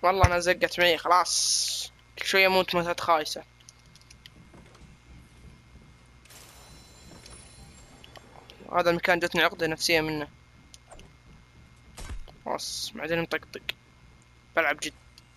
والله انا زقت معي خلاص، كل شوية اموت موتات خايسة. هذا المكان جتني عقدة نفسية منه. خلاص بعدين مطقطق، بلعب جد.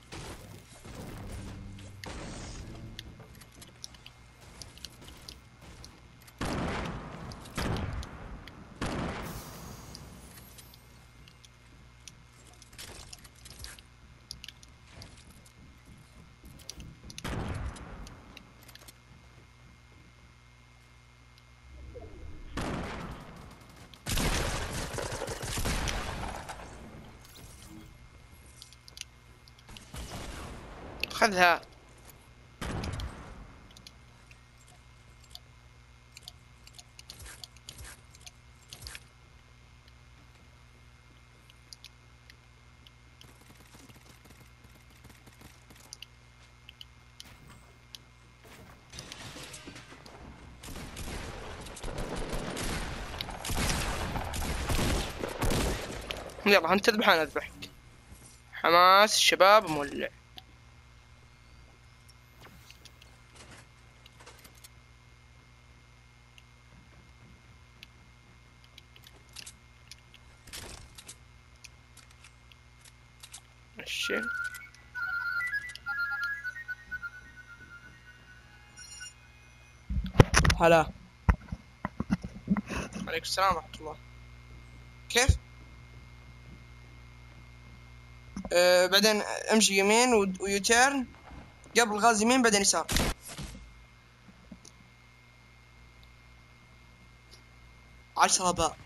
خذها. يلا انت تذبح انا اذبحك. حماس الشباب مولع. ماشي. هلا. عليكم السلام ورحمة الله. كيف؟ بعدين امشي يمين ويوتيرن، قبل غاز يمين بعدين يسار. عشرة باء.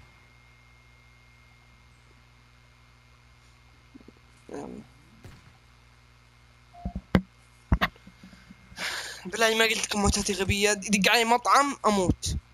بالله ما قلت لكم موتاتي غبية، يدق علي مطعم اموت.